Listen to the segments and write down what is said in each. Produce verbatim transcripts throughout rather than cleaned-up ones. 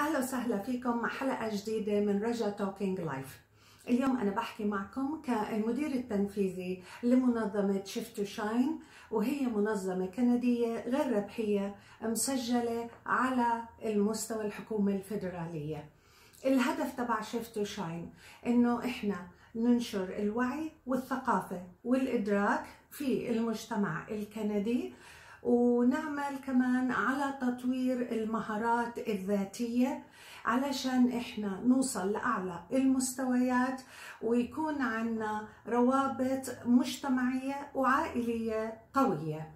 أهلا وسهلا فيكم مع حلقة جديدة من رجا توكينج لايف. اليوم أنا بحكي معكم كالمدير التنفيذي لمنظمة شيفت تو شاين، وهي منظمة كندية غير ربحية مسجلة على المستوى الحكومة الفيدرالية. الهدف تبع شيفت تو شاين إنه إحنا ننشر الوعي والثقافة والإدراك في المجتمع الكندي، ونعمل كمان على تطوير المهارات الذاتية علشان احنا نوصل لأعلى المستويات ويكون عنا روابط مجتمعية وعائلية قوية.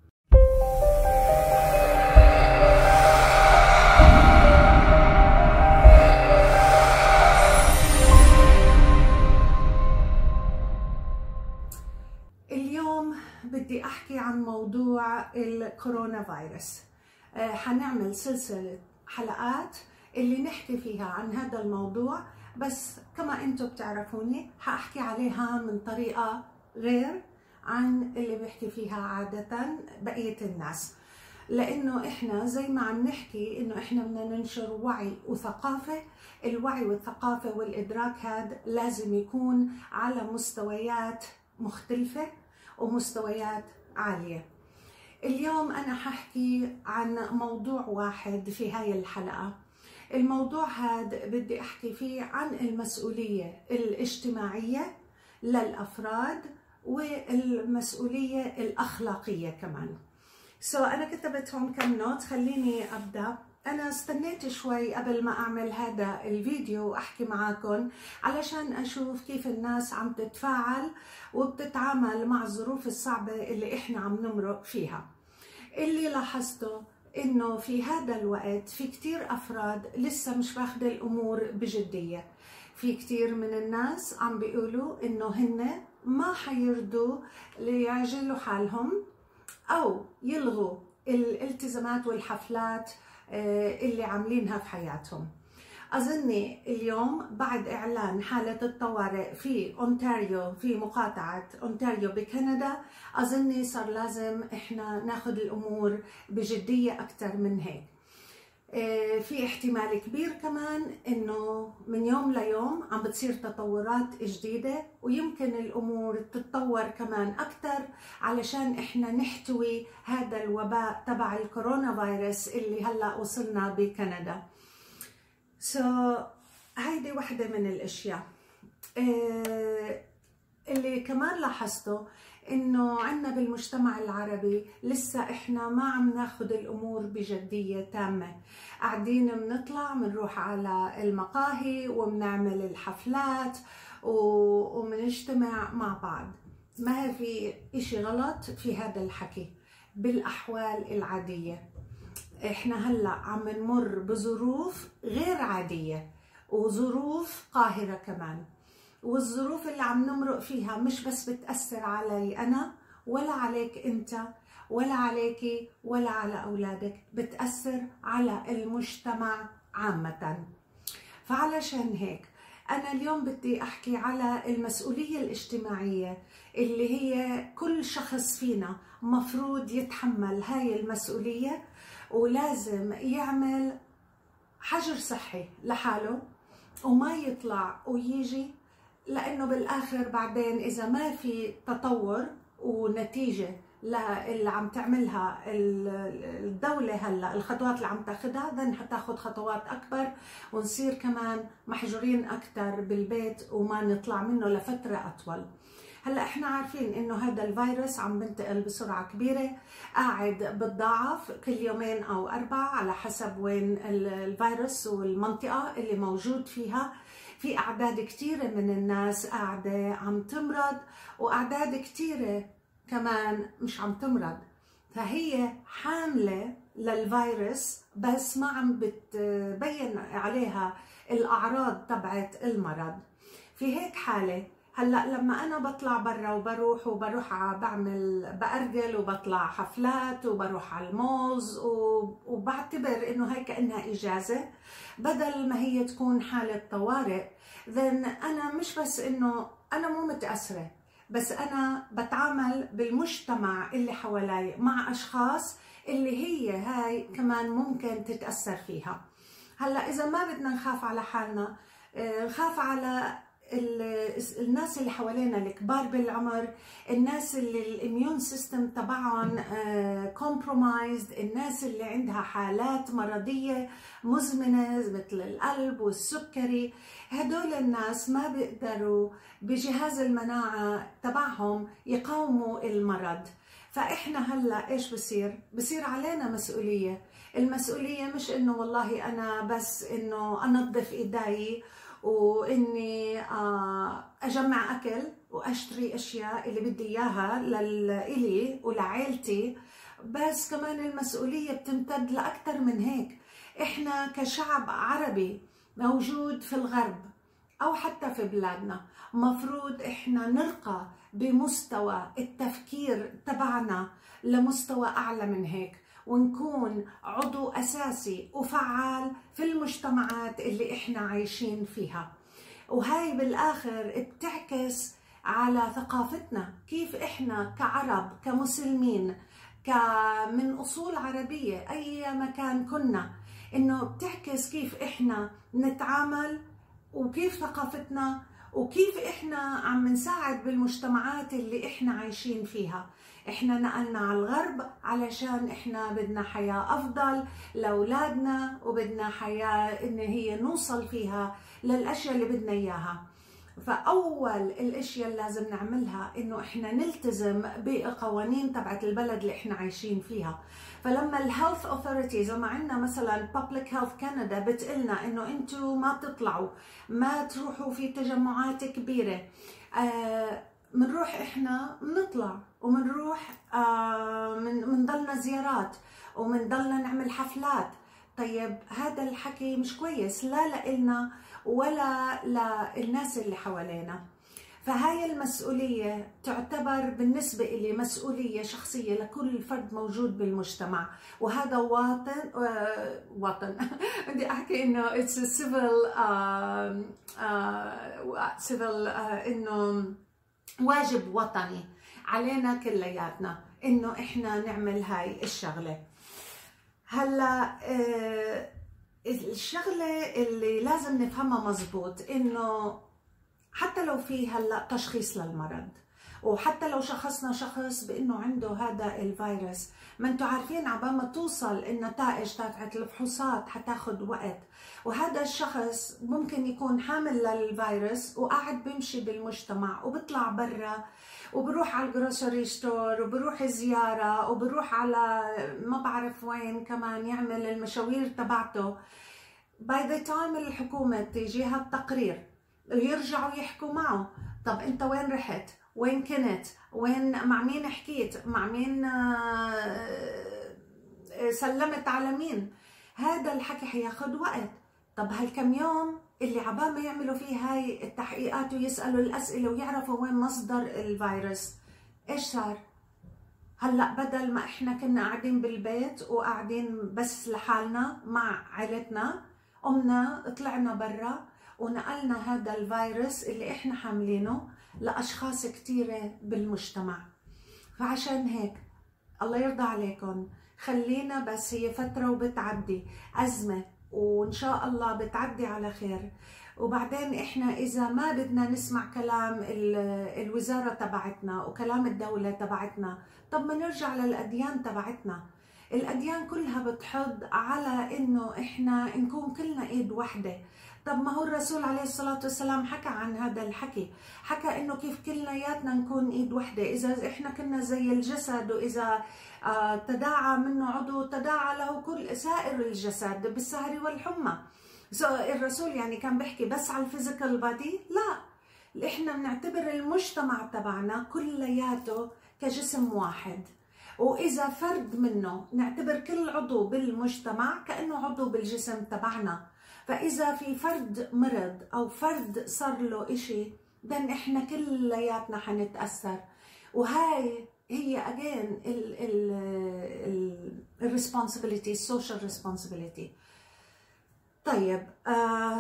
اليوم بدي أحكي عن موضوع الكورونا فيروس. آه، حنعمل سلسلة حلقات اللي نحكي فيها عن هذا الموضوع، بس كما انتم بتعرفوني حأحكي عليها من طريقة غير عن اللي بيحكي فيها عادة بقية الناس، لأنه إحنا زي ما عم نحكي إنه إحنا بدنا ننشر وعي وثقافة. الوعي والثقافة والإدراك هذا لازم يكون على مستويات مختلفة ومستويات عالية. اليوم أنا ححكي عن موضوع واحد في هاي الحلقة. الموضوع هذا بدي أحكي فيه عن المسؤولية الاجتماعية للأفراد والمسؤولية الأخلاقية كمان. سو so, أنا كتبت هون كم نوت، خليني أبدأ. أنا استنيت شوي قبل ما أعمل هذا الفيديو وأحكي معاكم علشان أشوف كيف الناس عم تتفاعل وبتتعامل مع الظروف الصعبة اللي إحنا عم نمرق فيها. اللي لاحظته إنه في هذا الوقت في كتير أفراد لسه مش باخدة الأمور بجدية. في كتير من الناس عم بيقولوا إنه هن ما حيرضوا ليعجلوا حالهم أو يلغوا الالتزامات والحفلات اللي عاملينها في حياتهم. أظني اليوم بعد إعلان حالة الطوارئ في أونتاريو، في مقاطعة أونتاريو بكندا، أظني صار لازم إحنا ناخد الأمور بجدية أكتر من هيك. في احتمال كبير كمان إنه من يوم ليوم عم بتصير تطورات جديدة، ويمكن الأمور تتطور كمان أكتر علشان إحنا نحتوي هذا الوباء تبع الكورونا فيروس اللي هلأ وصلنا بكندا. سو so, هيدي واحدة من الأشياء. إيه اللي كمان لاحظته إنه عنا بالمجتمع العربي لسه إحنا ما عم ناخد الأمور بجدية تامة. قاعدين بنطلع بنروح على المقاهي وبنعمل الحفلات وبنجتمع مع بعض. ما في إشي غلط في هذا الحكي بالأحوال العادية. إحنا هلأ عم نمر بظروف غير عادية وظروف قاهرة كمان، والظروف اللي عم نمرق فيها مش بس بتأثر علي أنا ولا عليك أنت ولا عليكي ولا على أولادك، بتأثر على المجتمع عامة. فعلشان هيك أنا اليوم بدي أحكي على المسؤولية الاجتماعية اللي هي كل شخص فينا مفروض يتحمل هاي المسؤولية، ولازم يعمل حجر صحي لحاله وما يطلع ويجي، لأنه بالآخر بعدين إذا ما في تطور ونتيجة اللي عم تعملها الدولة هلا، الخطوات اللي عم تاخدها، ذن حتاخد خطوات أكبر ونصير كمان محجورين أكتر بالبيت وما نطلع منه لفترة أطول. هلا احنا عارفين انه هذا الفيروس عم بنتقل بسرعه كبيره، قاعد بتضاعف كل يومين او اربعه على حسب وين الفيروس والمنطقه اللي موجود فيها. في اعداد كثيره من الناس قاعده عم تمرض، واعداد كثيره كمان مش عم تمرض، فهي حامله للفيروس بس ما عم بتبين عليها الاعراض تبعت المرض. في هيك حاله هلا لما انا بطلع برا وبروح وبروح بعمل بأرجل وبطلع حفلات وبروح على المولز وبعتبر انه هي كأنها اجازه بدل ما هي تكون حاله طوارئ، ذن انا مش بس انه انا مو متاثره، بس انا بتعامل بالمجتمع اللي حوالي مع اشخاص اللي هي هاي كمان ممكن تتاثر فيها. هلا اذا ما بدنا نخاف على حالنا، نخاف على الناس اللي حوالينا الكبار بالعمر، الناس اللي الاميون سيستم تبعهم كومبرومايزد، الناس اللي عندها حالات مرضيه مزمنه مثل القلب والسكري. هدول الناس ما بيقدروا بجهاز المناعه تبعهم يقاوموا المرض. فاحنا هلا ايش بصير؟ بصير علينا مسؤوليه. المسؤوليه مش انه والله انا بس انه انظف ايدي واني اجمع اكل واشتري اشياء اللي بدي اياها لإلي ولعائلتي، بس كمان المسؤوليه بتمتد لاكثر من هيك. احنا كشعب عربي موجود في الغرب او حتى في بلادنا، مفروض احنا نرقى بمستوى التفكير تبعنا لمستوى اعلى من هيك، ونكون عضو أساسي وفعال في المجتمعات اللي إحنا عايشين فيها. وهاي بالآخر بتعكس على ثقافتنا، كيف إحنا كعرب كمسلمين من أصول عربية أي مكان كنا، إنه بتعكس كيف إحنا نتعامل وكيف ثقافتنا وكيف إحنا عم نساعد بالمجتمعات اللي إحنا عايشين فيها. احنا نقلنا على الغرب علشان احنا بدنا حياة افضل لاولادنا، وبدنا حياة ان هي نوصل فيها للاشياء اللي بدنا اياها. فاول الاشياء اللي لازم نعملها انه احنا نلتزم بقوانين تبعت البلد اللي احنا عايشين فيها. فلما الهيلث اوثوريتيز، لما عندنا مثلا بابليك هيلث كندا بتقلنا انه انتم ما تطلعوا، ما تروحوا في تجمعات كبيرة، آه منروح احنا بنطلع ومنروح آه من منضلنا زيارات ومنضلنا نعمل حفلات. طيب هذا الحكي مش كويس لا لإلنا ولا للناس اللي حوالينا. فهاي المسؤولية تعتبر بالنسبة إلي مسؤولية شخصية لكل فرد موجود بالمجتمع، وهذا واطن آه واطن بدي أحكي إنه it's a civil آه آه civil آه إنه واجب وطني علينا كلياتنا انه احنا نعمل هاي الشغله. هلا آه الشغله اللي لازم نفهمها مزبوط انه حتى لو في هلا تشخيص للمرض، وحتى لو شخصنا شخص بانه عنده هذا الفيروس، ما انتم عارفين عبال ما توصل النتائج تبعت الفحوصات حتاخد وقت، وهذا الشخص ممكن يكون حامل للفيروس وقاعد بيمشي بالمجتمع وبيطلع برا وبروح على الجروسري ستور وبروح زياره وبروح على ما بعرف وين كمان يعمل المشاوير تبعته. باي ذا تايم الحكومه تيجيها التقرير ويرجعوا يحكوا معه، طب انت وين رحت؟ وين كنت؟ وين مع مين حكيت؟ مع مين سلمت على مين؟ هذا الحكي حياخد وقت. طب هالكم يوم اللي عبال ما يعملوا فيه هاي التحقيقات ويسألوا الأسئلة ويعرفوا وين مصدر الفيروس، ايش صار؟ هلا بدل ما احنا كنا قاعدين بالبيت وقاعدين بس لحالنا مع عائلتنا، قمنا طلعنا برا ونقلنا هذا الفيروس اللي احنا حاملينه لأشخاص كتيرة بالمجتمع. فعشان هيك الله يرضى عليكم خلينا بس، هي فترة وبتعدي، أزمة وإن شاء الله بتعدي على خير. وبعدين إحنا إذا ما بدنا نسمع كلام الوزارة تبعتنا وكلام الدولة تبعتنا، طب ما نرجع للأديان تبعتنا. الأديان كلها بتحض على إنه إحنا نكون كلنا إيد واحدة. طب ما هو الرسول عليه الصلاة والسلام حكى عن هذا الحكي، حكى إنه كيف كلياتنا نكون إيد واحدة. إذا إحنا كنا زي الجسد، وإذا آه تداعى منه عضو تداعى له كل سائر الجسد بالسهر والحمى. سو الرسول يعني كان بيحكي بس على الفيزيكال بادي؟ لا، إحنا بنعتبر المجتمع تبعنا كلياته كجسم واحد، وإذا فرد منه نعتبر كل عضو بالمجتمع كأنه عضو بالجسم تبعنا. فإذا في فرد مرض أو فرد صار له إشي، دن إحنا كلياتنا حنتأثر. وهاي هي again ال ال ال responsibility، social responsibility. طيب آه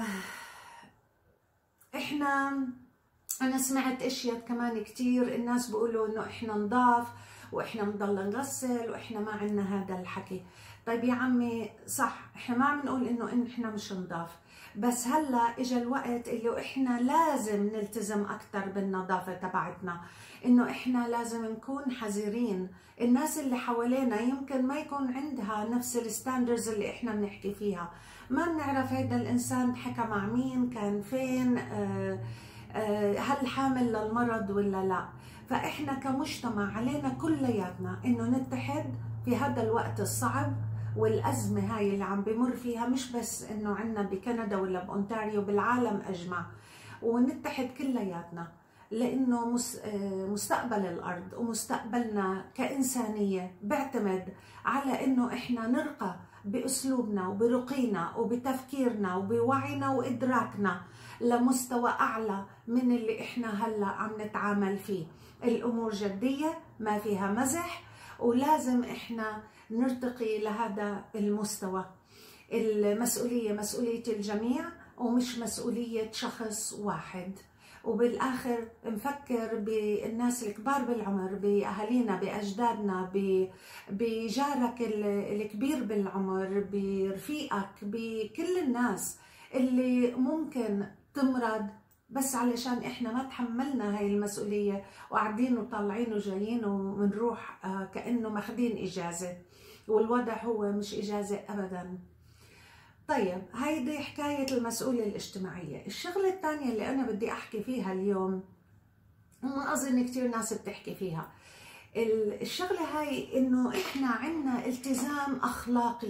إحنا أنا سمعت أشياء كمان كتير، الناس بيقولوا إنه إحنا نضاف وإحنا بنضل نغسل وإحنا ما عنا هذا الحكي. طيب يا عمي صح، احنا ما عم نقول انه إن احنا مش نضاف، بس هلا اجى الوقت اللي احنا لازم نلتزم اكثر بالنظافه تبعتنا، انه احنا لازم نكون حذرين. الناس اللي حوالينا يمكن ما يكون عندها نفس الستاندرز اللي احنا بنحكي فيها، ما بنعرف هيدا الانسان حكى مع مين، كان فين، آه آه هل حامل للمرض ولا لا. فاحنا كمجتمع علينا كلياتنا انه نتحد في هذا الوقت الصعب والأزمة هاي اللي عم بمر فيها، مش بس إنه عنا بكندا ولا بأونتاريو، بالعالم أجمع، ونتحد كلياتنا، لأنه مستقبل الأرض ومستقبلنا كإنسانية بيعتمد على إنه إحنا نرقى بأسلوبنا وبرقينا وبتفكيرنا وبوعينا وإدراكنا لمستوى أعلى من اللي إحنا هلأ عم نتعامل فيه. الأمور جدية ما فيها مزح، ولازم إحنا نرتقي لهذا المستوى. المسؤولية مسؤولية الجميع ومش مسؤولية شخص واحد. وبالآخر نفكر بالناس الكبار بالعمر، بأهالينا، بأجدادنا، بجارك الكبير بالعمر، برفيقك، بكل الناس اللي ممكن تمرض بس علشان احنا ما تحملنا هاي المسؤولية وقاعدين وطالعين وجايين ومنروح كأنه ماخدين إجازة، والوضع هو مش إجازة أبدا. طيب هيدي حكاية المسؤولية الاجتماعية. الشغلة الثانية اللي أنا بدي أحكي فيها اليوم، وما أظن كتير ناس بتحكي فيها، الشغلة هاي إنه إحنا عنا التزام أخلاقي.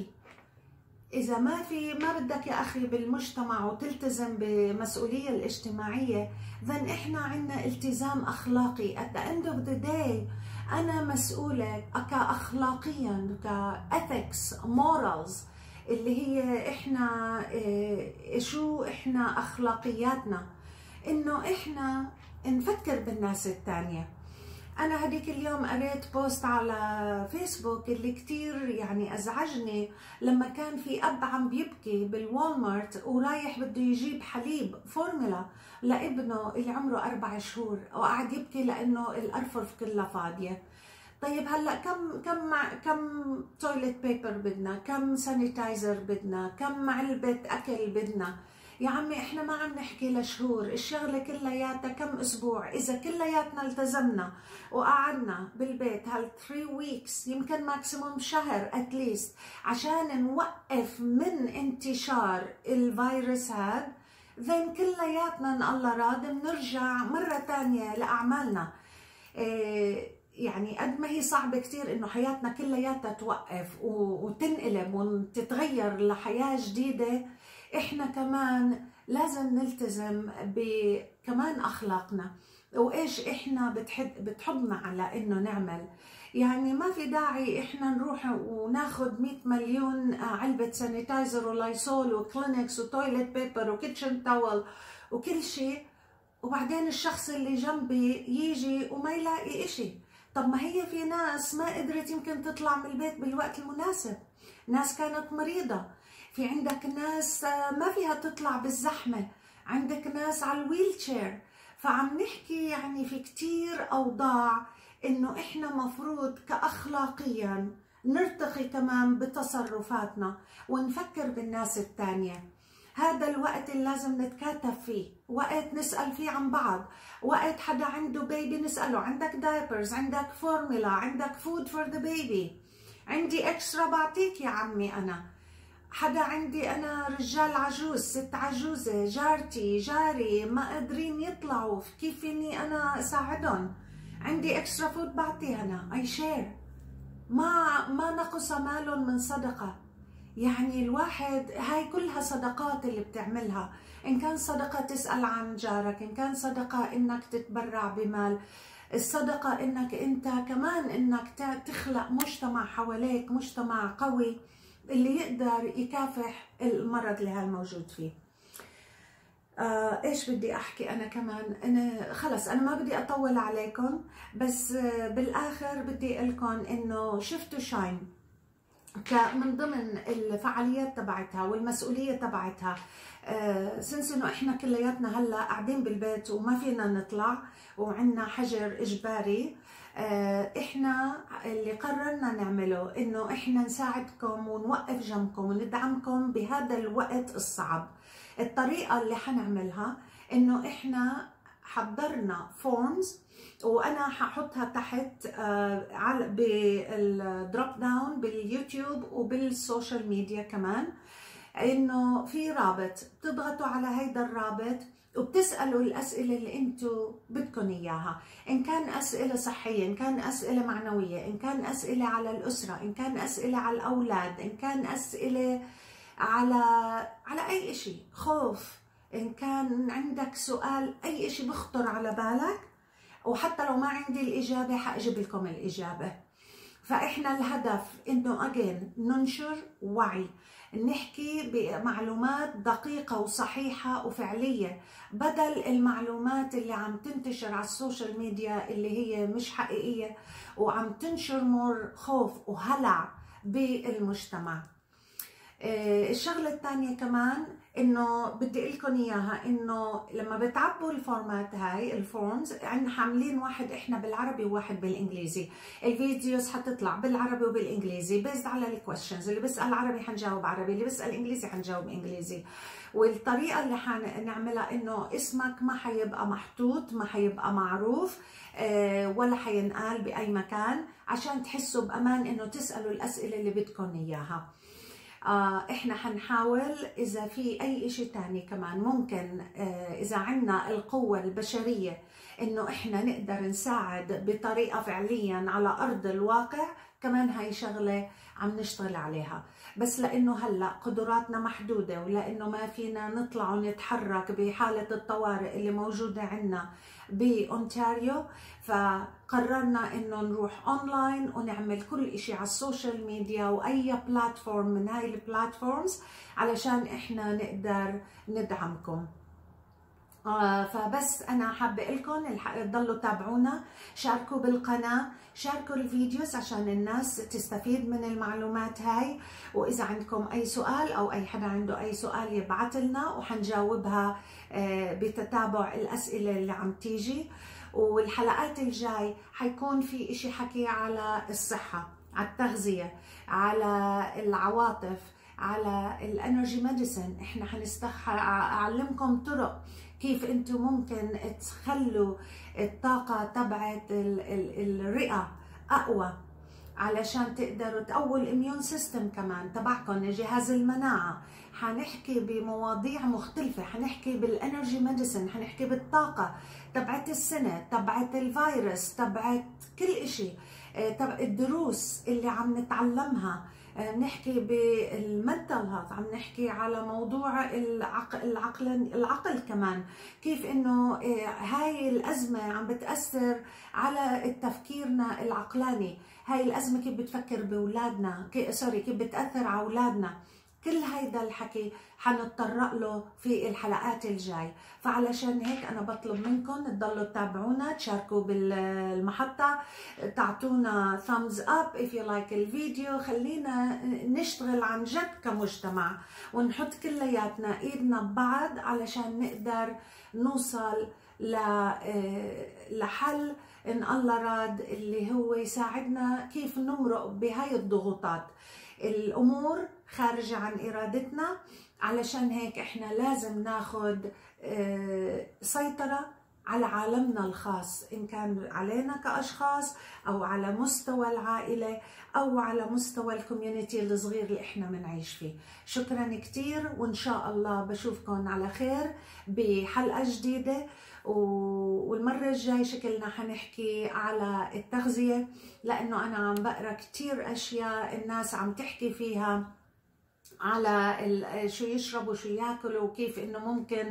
إذا ما في ما بدك يا أخي بالمجتمع وتلتزم بالمسؤولية الاجتماعية، ذن إحنا عنا التزام أخلاقي. at the end of the day أنا مسؤولة كأخلاقيا، كأثكس، morals، اللي هي إحنا إيه شو إحنا أخلاقياتنا، إنه إحنا نفكر بالناس الثانية. أنا هديك اليوم قريت بوست على فيسبوك اللي كتير يعني أزعجني، لما كان في أب عم بيبكي بالوالمارت ورايح بده يجيب حليب فورمولا لابنه اللي عمره أربع شهور، وقاعد يبكي لأنه الأرفف كلها فاضية. طيب هلا كم كم كم تويلت بيبر بدنا، كم سانيتايزر بدنا، كم علبة أكل بدنا؟ يا عمي احنا ما عم نحكي لشهور، الشغلة كلياتها كم اسبوع. اذا كلياتنا التزمنا وقعدنا بالبيت هال ثلاث ويكس، يمكن ماكسيموم شهر اتليست، عشان نوقف من انتشار الفيروس هاد، ذن كلياتنا ان الله راد بنرجع مرة تانية لأعمالنا. إيه يعني قد ما هي صعبة كتير انه حياتنا كلياتها توقف وتنقلب وتتغير لحياة جديدة، احنا كمان لازم نلتزم بكمان اخلاقنا وايش احنا بتحب بتحضنا على انه نعمل. يعني ما في داعي احنا نروح وناخد مئة مليون علبة سانيتايزر ولايسول وكلينكس وتويلت بيبر وكيتشن تاول وكل شيء، وبعدين الشخص اللي جنبي يجي وما يلاقي اشي. طب ما هي في ناس ما قدرت يمكن تطلع من البيت بالوقت المناسب، ناس كانت مريضة، في عندك ناس ما فيها تطلع بالزحمة، عندك ناس على الويل تشير. فعم نحكي يعني في كتير أوضاع إنه إحنا مفروض كأخلاقيا نرتقي كمان بتصرفاتنا ونفكر بالناس التانية. هذا الوقت اللي لازم نتكاتف فيه، وقت نسأل فيه عن بعض، وقت حدا عنده بيبي نسأله عندك دايبرز، عندك فورمولا، عندك فود فور ذا بيبي، عندي اكسترا بعطيك يا عمي. أنا حدا عندي أنا رجال عجوز، ست عجوزة، جارتي جاري ما قادرين يطلعوا، كيف فيني أنا أساعدهم؟ عندي اكسترا فود بعطي أنا، أي شير. ما ما نقص مال من صدقة. يعني الواحد هاي كلها صدقات اللي بتعملها، إن كان صدقة تسأل عن جارك، إن كان صدقة إنك تتبرع بمال، الصدقة إنك أنت كمان إنك تخلق مجتمع حواليك، مجتمع قوي اللي يقدر يكافح المرض اللي هاي موجود فيه. آه ايش بدي احكي انا كمان؟ انا خلص انا ما بدي اطول عليكم، بس آه بالاخر بدي اقول لكم انه شفتوا شاين، من ضمن الفعاليات تبعتها والمسؤوليه تبعتها، سنس انه احنا كلياتنا هلا قاعدين بالبيت وما فينا نطلع وعندنا حجر اجباري، احنا اللي قررنا نعمله انه احنا نساعدكم ونوقف جنبكم وندعمكم بهذا الوقت الصعب. الطريقه اللي حنعملها انه احنا حضرنا فورمز، وانا ححطها تحت على بالدروب داون باليوتيوب وبالسوشيال ميديا كمان، انه في رابط بتضغطوا على هيدا الرابط وبتسألوا الأسئلة اللي انتم بدكم إياها، إن كان أسئلة صحية، إن كان أسئلة معنوية، إن كان أسئلة على الأسرة، إن كان أسئلة على الأولاد، إن كان أسئلة على على أي إشي، خوف، إن كان عندك سؤال، أي إشي بخطر على بالك، وحتى لو ما عندي الإجابة حأجيب لكم الإجابة. فإحنا الهدف إنه أجين ننشر وعي، نحكي بمعلومات دقيقة وصحيحة وفعلية، بدل المعلومات اللي عم تنتشر على السوشيال ميديا اللي هي مش حقيقية وعم تنشر مور خوف وهلع بالمجتمع. الشغلة الثانية كمان انه بدي اقول لكم اياها، انه لما بتعبوا الفورمات هاي الفورمز، عندنا حاملين واحد احنا بالعربي وواحد بالانجليزي، الفيديوز حتطلع بالعربي وبالانجليزي بيزد على الكويشنز، اللي بيسال عربي حنجاوب عربي، اللي بيسال انجليزي حنجاوب انجليزي. والطريقه اللي حنعملها انه اسمك ما حيبقى محطوط، ما حيبقى معروف ولا حينقال باي مكان، عشان تحسوا بامان انه تسالوا الاسئله اللي بدكم اياها. آه احنا حنحاول اذا في اي اشي تاني كمان ممكن، آه اذا عنا القوة البشرية انه احنا نقدر نساعد بطريقة فعليا على ارض الواقع، كمان هاي شغلة عم نشتغل عليها. بس لانه هلا قدراتنا محدودة، ولانه ما فينا نطلع ونتحرك بحالة الطوارئ اللي موجودة عنا بأونتاريو، فقررنا انه نروح اونلاين ونعمل كل اشي على السوشيال ميديا واي بلاتفورم من هاي البلاتفورمز علشان احنا نقدر ندعمكم. آه فبس انا حابه لكم تضلوا تابعونا، شاركوا بالقناه، شاركوا الفيديوز عشان الناس تستفيد من المعلومات هاي. واذا عندكم اي سؤال او اي حدا عنده اي سؤال يبعث لنا وحنجاوبها آه بتتابع الاسئله اللي عم تيجي. والحلقات الجاي حيكون في اشي حكي على الصحه، على التغذيه، على العواطف، على الانرجي ميديسن. احنا حنستخ اعلمكم طرق كيف انتم ممكن تخلوا الطاقة تبعت الرئة اقوى علشان تقدروا تقووا الاميون سيستم كمان تبعكم، جهاز المناعة. حنحكي بمواضيع مختلفة، حنحكي بالانرجي ميديسن، حنحكي بالطاقة تبعت السنة، تبعت الفيروس، تبعت كل اشي، تبع الدروس اللي عم نتعلمها. نحكي بالمنتل هيلث، عم نحكي على موضوع العقل العقل العقل كمان، كيف انه هاي الازمه عم بتاثر على تفكيرنا العقلاني، هاي الازمه كيف بتفكر باولادنا، كيف سوري كيف بتاثر على اولادنا. كل هيدا الحكي حنتطرق له في الحلقات الجاي. فعلشان هيك انا بطلب منكم تضلوا تتابعونا، تشاركوا بالمحطة، تعطونا thumbs up if you like الفيديو، خلينا نشتغل عن جد كمجتمع ونحط كلياتنا ايدنا ببعض علشان نقدر نوصل لحل ان الله راد، اللي هو يساعدنا كيف نمرق بهاي الضغوطات. الامور خارجة عن ارادتنا، علشان هيك احنا لازم ناخد سيطرة على عالمنا الخاص، ان كان علينا كاشخاص او على مستوى العائلة او على مستوى الكوميونتي الصغير اللي احنا بنعيش فيه. شكرا كتير، وان شاء الله بشوفكم على خير بحلقة جديدة. والمرة الجاي شكلنا حنحكي على التغذية، لانه انا عم بقرا كتير اشياء الناس عم تحكي فيها على شو يشربوا شو ياكلوا، وكيف انه ممكن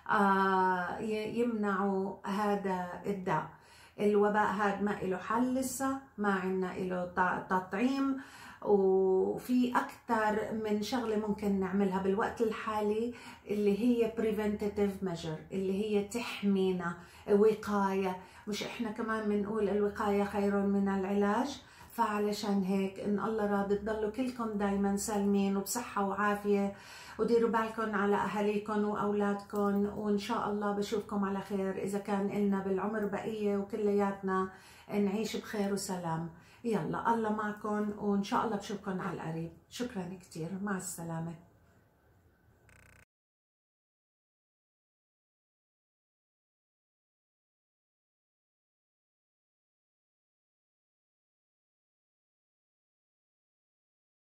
يمنعوا هذا الداء. الوباء هذا ما له حل لسه، ما عنا له تطعيم، وفي أكثر من شغلة ممكن نعملها بالوقت الحالي اللي هي preventative measure، اللي هي تحمينا، وقاية. مش احنا كمان بنقول الوقاية خير من العلاج؟ فعلشان هيك إن الله راضي تضلوا كلكم دايما سالمين وبصحة وعافية، وديروا بالكم على أهاليكم وأولادكم، وإن شاء الله بشوفكم على خير إذا كان إلنا بالعمر بقية وكلياتنا نعيش بخير وسلام. يلا الله معكم، وإن شاء الله بشوفكم على القريب. شكرا كتير، مع السلامة.